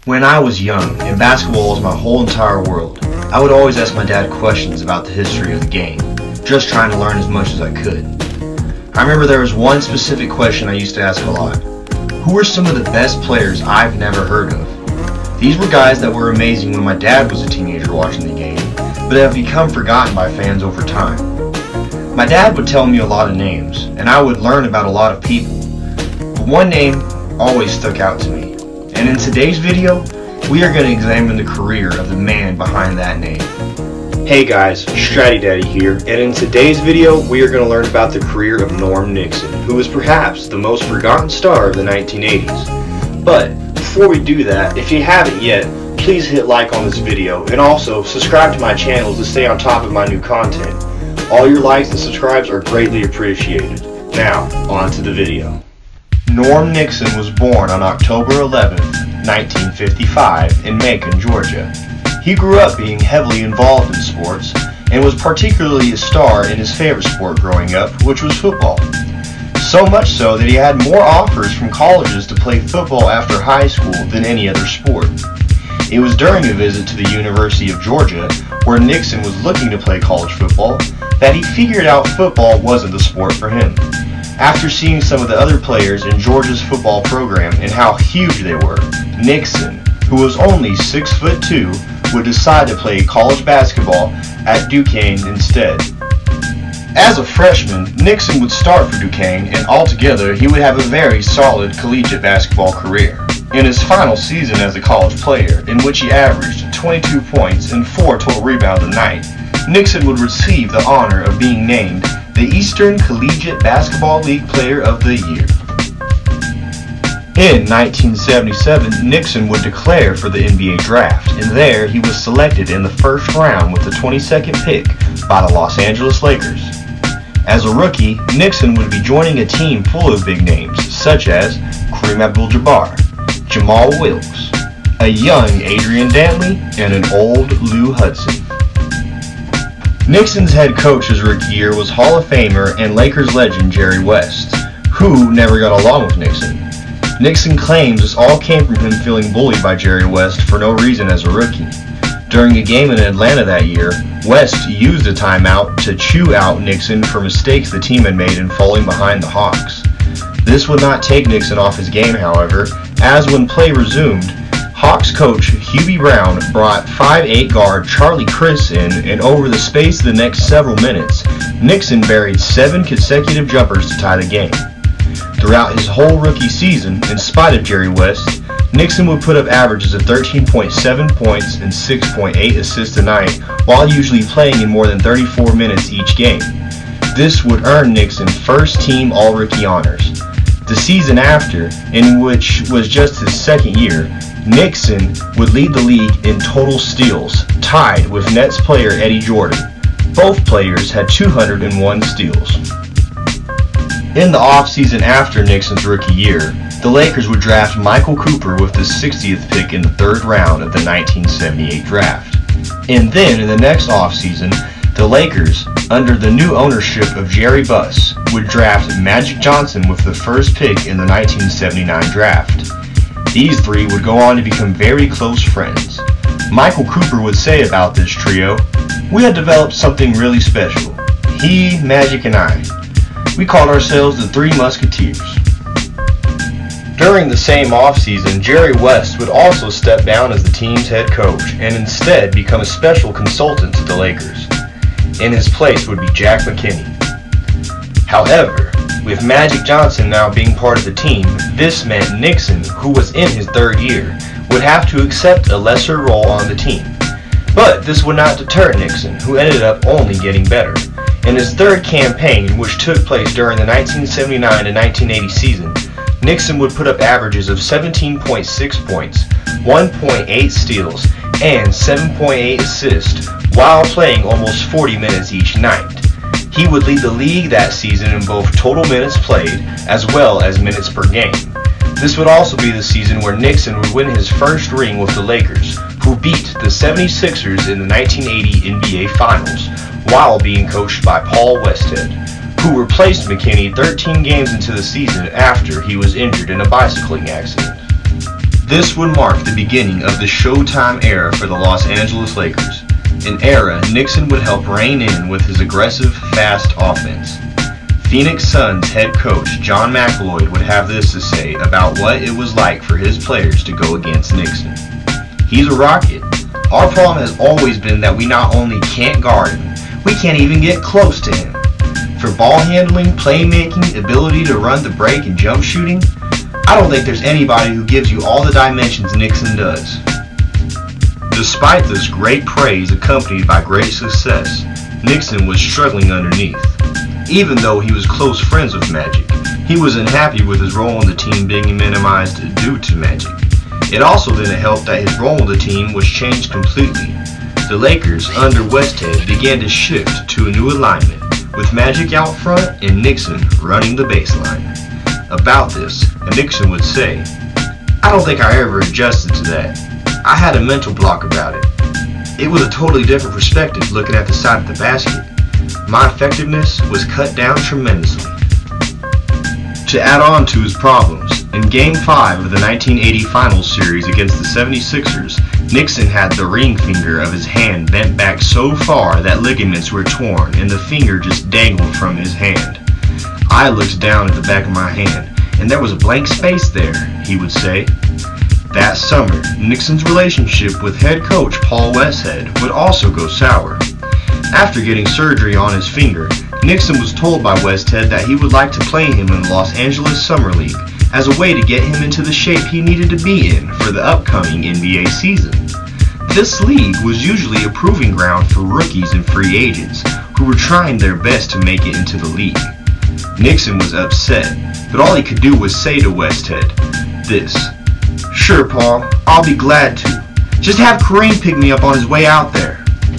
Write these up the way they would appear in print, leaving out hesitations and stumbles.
When I was young and basketball was my whole entire world, I would always ask my dad questions about the history of the game, just trying to learn as much as I could. I remember there was one specific question I used to ask a lot. Who are some of the best players I've never heard of? These were guys that were amazing when my dad was a teenager watching the game, but have become forgotten by fans over time. My dad would tell me a lot of names, and I would learn about a lot of people, but one name always stuck out to me. And in today's video, we are going to examine the career of the man behind that name. Hey guys, Stratty Daddy here, and in today's video, we are going to learn about the career of Norm Nixon, who is perhaps the most forgotten star of the 1980s. But before we do that, if you haven't yet, please hit like on this video, and also subscribe to my channel to stay on top of my new content. All your likes and subscribes are greatly appreciated. Now, on to the video. Norm Nixon was born on October 11, 1955 in Macon, Georgia. He grew up being heavily involved in sports and was particularly a star in his favorite sport growing up, which was football. So much so that he had more offers from colleges to play football after high school than any other sport. It was during a visit to the University of Georgia, where Nixon was looking to play college football, that he figured out football wasn't the sport for him. After seeing some of the other players in Georgia's football program and how huge they were, Nixon, who was only 6'2", would decide to play college basketball at Duquesne instead. As a freshman, Nixon would start for Duquesne, and altogether he would have a very solid collegiate basketball career. In his final season as a college player, in which he averaged 22 points and 4 total rebounds a night, Nixon would receive the honor of being named the Eastern Collegiate Basketball League Player of the Year. In 1977, Nixon would declare for the NBA draft, and there he was selected in the first round with the 22nd pick by the Los Angeles Lakers. As a rookie, Nixon would be joining a team full of big names, such as Abdul-Jabbar, Jamal Wilkes, a young Adrian Dantley, and an old Lou Hudson. Nixon's head coach his rookie year was Hall of Famer and Lakers legend Jerry West, who never got along with Nixon. Nixon claims this all came from him feeling bullied by Jerry West for no reason as a rookie. During a game in Atlanta that year, West used a timeout to chew out Nixon for mistakes the team had made in falling behind the Hawks. This would not take Nixon off his game, however, as when play resumed, Hawks coach Hubie Brown brought 5'8" guard Charlie Criss in, and over the space of the next several minutes, Nixon buried 7 consecutive jumpers to tie the game. Throughout his whole rookie season, in spite of Jerry West, Nixon would put up averages of 13.7 points and 6.8 assists a night, while usually playing in more than 34 minutes each game. This would earn Nixon first-team All-Rookie honors. The season after, in which was just his second year, Nixon would lead the league in total steals, tied with Nets player Eddie Jordan. Both players had 201 steals. In the offseason after Nixon's rookie year, the Lakers would draft Michael Cooper with the 60th pick in the 3rd round of the 1978 draft. And then in the next offseason, the Lakers, under the new ownership of Jerry Buss, would draft Magic Johnson with the 1st pick in the 1979 draft. These three would go on to become very close friends. Michael Cooper would say about this trio, "We had developed something really special. He, Magic, and I. We called ourselves the Three Musketeers." During the same offseason, Jerry West would also step down as the team's head coach and instead become a special consultant to the Lakers. In his place would be Jack McKinney. However, with Magic Johnson now being part of the team, this meant Nixon, who was in his 3rd year, would have to accept a lesser role on the team. But this would not deter Nixon, who ended up only getting better. In his 3rd campaign, which took place during the 1979 and 1980 season, Nixon would put up averages of 17.6 points, 1.8 steals, and 7.8 assists, while playing almost 40 minutes each night. He would lead the league that season in both total minutes played as well as minutes per game. This would also be the season where Nixon would win his first ring with the Lakers, who beat the 76ers in the 1980 NBA Finals, while being coached by Paul Westhead, who replaced McKinney 13 games into the season after he was injured in a bicycling accident. This would mark the beginning of the Showtime era for the Los Angeles Lakers, an era Nixon would help rein in with his aggressive, fast offense. Phoenix Suns head coach John McElroy would have this to say about what it was like for his players to go against Nixon. He's a rocket. Our problem has always been that we not only can't guard him, we can't even get close to him. For ball handling, playmaking, ability to run the break and jump shooting, I don't think there's anybody who gives you all the dimensions Nixon does. Despite this great praise accompanied by great success, Nixon was struggling underneath. Even though he was close friends with Magic, he was unhappy with his role on the team being minimized due to Magic. It also didn't help that his role on the team was changed completely. The Lakers, under Westhead, began to shift to a new alignment, with Magic out front and Nixon running the baseline. About this, Nixon would say, "I don't think I ever adjusted to that. I had a mental block about it. It was a totally different perspective looking at the side of the basket. My effectiveness was cut down tremendously." To add on to his problems, in Game 5 of the 1980 Finals Series against the 76ers, Nixon had the ring finger of his hand bent back so far that ligaments were torn and the finger just dangled from his hand. "I looked down at the back of my hand, and there was a blank space there," he would say. That summer, Nixon's relationship with head coach Paul Westhead would also go sour. After getting surgery on his finger, Nixon was told by Westhead that he would like to play him in the Los Angeles Summer League as a way to get him into the shape he needed to be in for the upcoming NBA season. This league was usually a proving ground for rookies and free agents who were trying their best to make it into the league. Nixon was upset, but all he could do was say to Westhead this: "Sure, Paul, I'll be glad to. Just have Kareem pick me up on his way out there."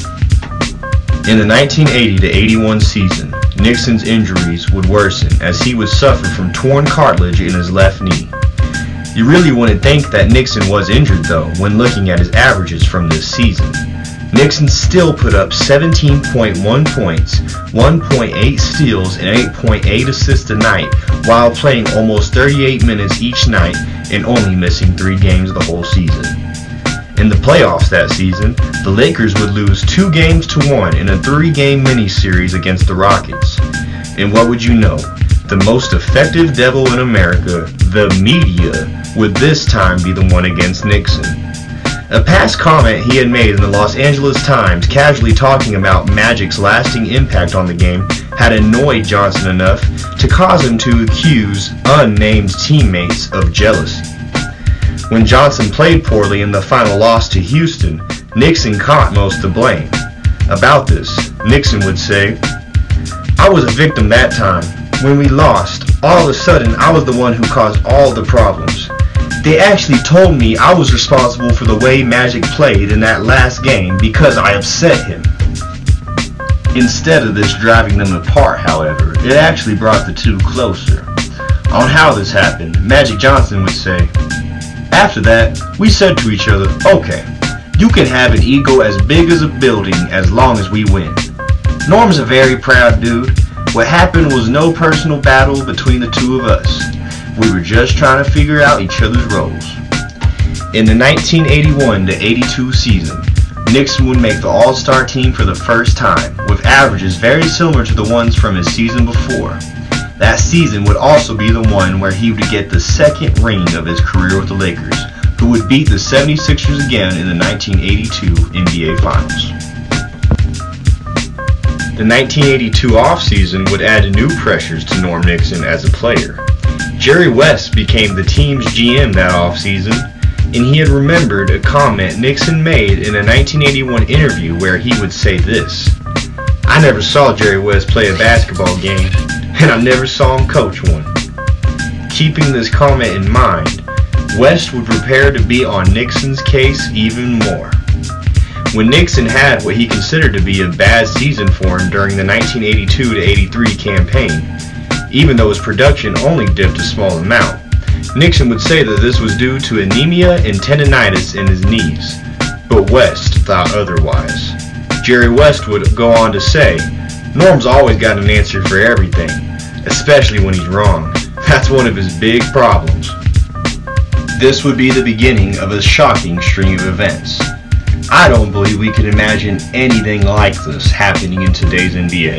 In the 1980-81 season, Nixon's injuries would worsen as he would suffer from torn cartilage in his left knee. You really wouldn't think that Nixon was injured though when looking at his averages from this season. Nixon still put up 17.1 points, 1.8 steals, and 8.8 assists a night while playing almost 38 minutes each night and only missing 3 games the whole season. In the playoffs that season, the Lakers would lose 2-1 in a 3-game mini-series against the Rockets. And what would you know? The most effective devil in America, the media, would this time be the one against Nixon. A past comment he had made in the Los Angeles Times casually talking about Magic's lasting impact on the game had annoyed Johnson enough to cause him to accuse unnamed teammates of jealousy. When Johnson played poorly in the final loss to Houston, Nixon caught most of the blame. About this, Nixon would say, "I was a victim that time. When we lost, all of a sudden I was the one who caused all the problems. They actually told me I was responsible for the way Magic played in that last game because I upset him." Instead of this driving them apart, however, it actually brought the two closer. On how this happened, Magic Johnson would say, "After that, we said to each other, okay, you can have an ego as big as a building as long as we win. Norm's a very proud dude. What happened was no personal battle between the two of us. We were just trying to figure out each other's roles." In the 1981-82 season, Nixon would make the All-Star team for the first time, with averages very similar to the ones from his season before. That season would also be the one where he would get the second ring of his career with the Lakers, who would beat the 76ers again in the 1982 NBA Finals. The 1982 offseason would add new pressures to Norm Nixon as a player. Jerry West became the team's GM that offseason, and he had remembered a comment Nixon made in a 1981 interview where he would say this: "I never saw Jerry West play a basketball game, and I never saw him coach one." Keeping this comment in mind, West would prepare to be on Nixon's case even more. When Nixon had what he considered to be a bad season for him during the 1982-83 campaign, even though his production only dipped a small amount, Nixon would say that this was due to anemia and tendonitis in his knees, but West thought otherwise. Jerry West would go on to say, "Norm's always got an answer for everything, especially when he's wrong. That's one of his big problems." This would be the beginning of a shocking string of events. I don't believe we could imagine anything like this happening in today's NBA.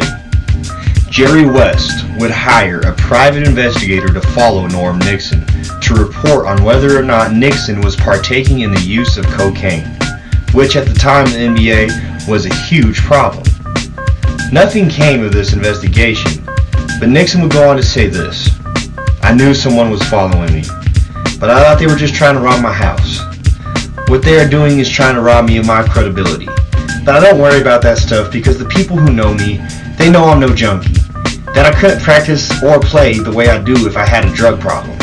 Jerry West would hire a private investigator to follow Norm Nixon to report on whether or not Nixon was partaking in the use of cocaine, which at the time in the NBA was a huge problem. Nothing came of this investigation, but Nixon would go on to say this: "I knew someone was following me, but I thought they were just trying to rob my house. What they are doing is trying to rob me of my credibility. But I don't worry about that stuff because the people who know me, they know I'm no junkie, that I couldn't practice or play the way I do if I had a drug problem."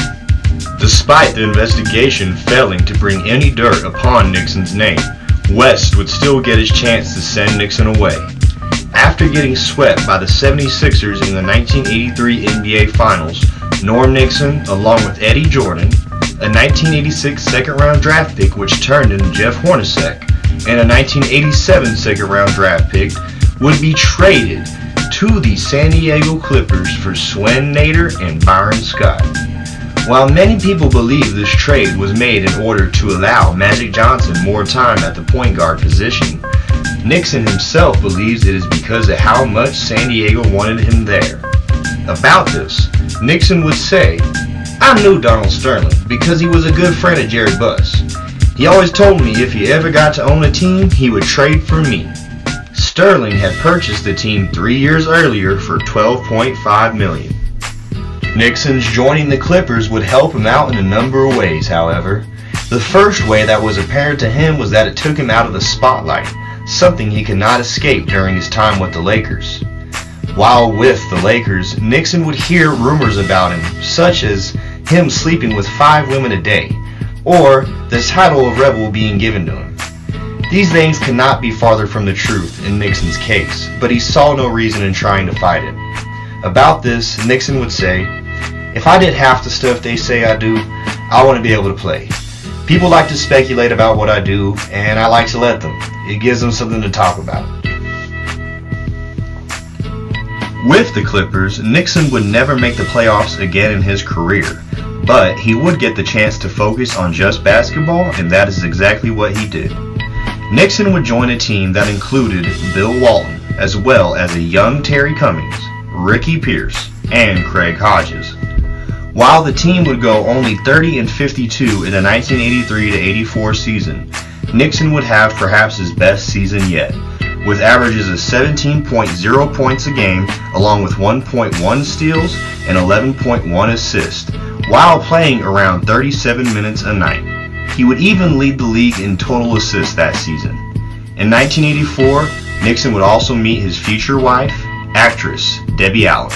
Despite the investigation failing to bring any dirt upon Nixon's name, West would still get his chance to send Nixon away. After getting swept by the 76ers in the 1983 NBA Finals, Norm Nixon, along with Eddie Jordan, a 1986 second-round draft pick which turned into Jeff Hornacek, and a 1987 second-round draft pick, would be traded to the San Diego Clippers for Swen Nader and Byron Scott. While many people believe this trade was made in order to allow Magic Johnson more time at the point guard position, Nixon himself believes it is because of how much San Diego wanted him there. About this, Nixon would say, "I knew Donald Sterling because he was a good friend of Jerry Buss. He always told me if he ever got to own a team, he would trade for me." Sterling had purchased the team 3 years earlier for $12.5 million. Nixon's joining the Clippers would help him out in a number of ways, however. The first way that was apparent to him was that it took him out of the spotlight, something he could not escape during his time with the Lakers. While with the Lakers, Nixon would hear rumors about him, such as him sleeping with 5 women a day, or the title of Rebel being given to him. These things could not be farther from the truth in Nixon's case, but he saw no reason in trying to fight it. About this, Nixon would say, "If I did half the stuff they say I do, I want to be able to play. People like to speculate about what I do, and I like to let them. It gives them something to talk about." With the Clippers, Nixon would never make the playoffs again in his career, but he would get the chance to focus on just basketball, and that is exactly what he did. Nixon would join a team that included Bill Walton, as well as a young Terry Cummings, Ricky Pierce, and Craig Hodges. While the team would go only 30-52 in the 1983-84 season, Nixon would have perhaps his best season yet, with averages of 17.0 points a game, along with 1.1 steals and 11.1 assists, while playing around 37 minutes a night. He would even lead the league in total assists that season. In 1984, Nixon would also meet his future wife, actress Debbie Allen.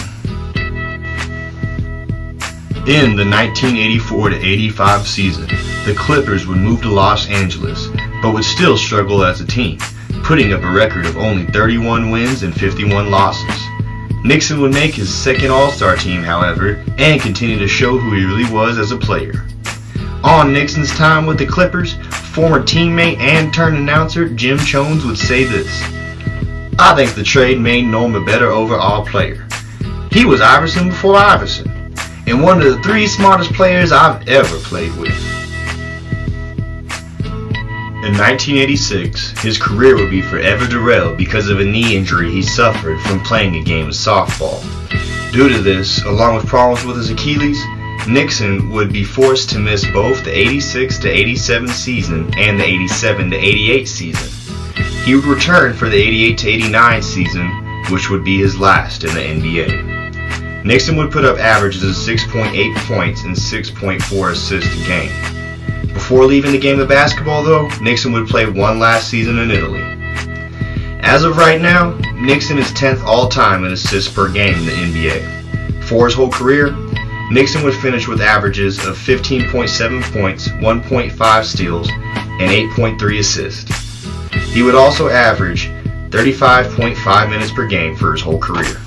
In the 1984-85 season, the Clippers would move to Los Angeles, but would still struggle as a team, putting up a record of only 31 wins and 51 losses. Nixon would make his second All-Star team, however, and continue to show who he really was as a player. On Nixon's time with the Clippers, former teammate and turned announcer Jim Jones would say this: "I think the trade made Norm a better overall player. He was Iverson before Iverson, and one of the 3 smartest players I've ever played with." In 1986, his career would be forever derailed because of a knee injury he suffered from playing a game of softball. Due to this, along with problems with his Achilles, Nixon would be forced to miss both the 86-87 season and the 87-88 season. He would return for the 88-89 season, which would be his last in the NBA. Nixon would put up averages of 6.8 points and 6.4 assists a game. Before leaving the game of basketball, though, Nixon would play one last season in Italy. As of right now, Nixon is 10th all-time in assists per game in the NBA. For his whole career, Nixon would finish with averages of 15.7 points, 1.5 steals, and 8.3 assists. He would also average 35.5 minutes per game for his whole career.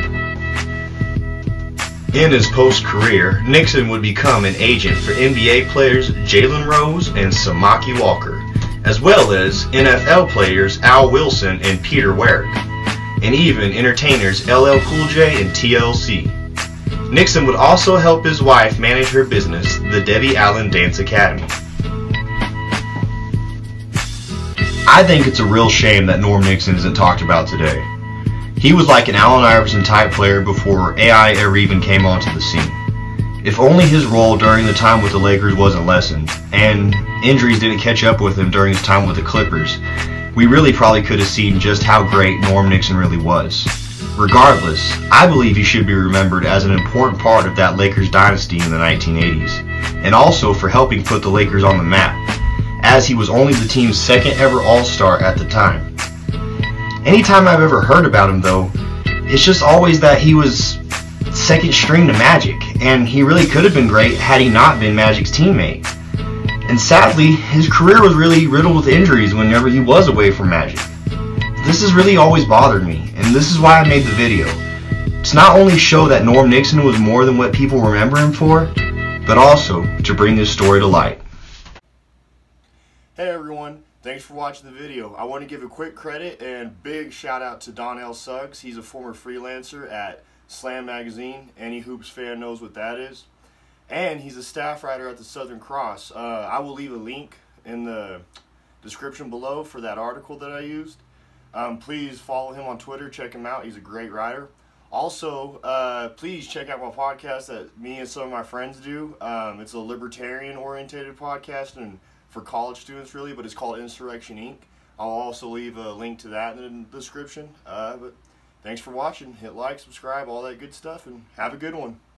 In his post-career, Nixon would become an agent for NBA players Jalen Rose and Samaki Walker, as well as NFL players Al Wilson and Peter Warrick, and even entertainers LL Cool J and TLC. Nixon would also help his wife manage her business, the Debbie Allen Dance Academy. I think it's a real shame that Norm Nixon isn't talked about today. He was like an Allen Iverson type player before AI ever even came onto the scene. If only his role during the time with the Lakers wasn't lessened, and injuries didn't catch up with him during his time with the Clippers, we really probably could have seen just how great Norm Nixon really was. Regardless, I believe he should be remembered as an important part of that Lakers dynasty in the 1980s, and also for helping put the Lakers on the map, as he was only the team's second ever All-Star at the time. Anytime I've ever heard about him though, it's just always that he was second string to Magic, and he really could have been great had he not been Magic's teammate. And sadly, his career was really riddled with injuries whenever he was away from Magic. This has really always bothered me, and this is why I made the video. To not only show that Norm Nixon was more than what people remember him for, but also to bring this story to light. Hey everyone, thanks for watching the video. I want to give a quick credit and big shout out to Donnell Suggs. He's a former freelancer at Slam Magazine. Any Hoops fan knows what that is. And he's a staff writer at the Southern Cross. I will leave a link in the description below for that article that I used. Please follow him on Twitter, check him out. He's a great writer. Also, please check out my podcast that me and some of my friends do. It's a libertarian-oriented podcast and for college students really, but it's called Insurrection Inc. I'll also leave a link to that in the description. But thanks for watching. Hit like, subscribe, all that good stuff, and have a good one.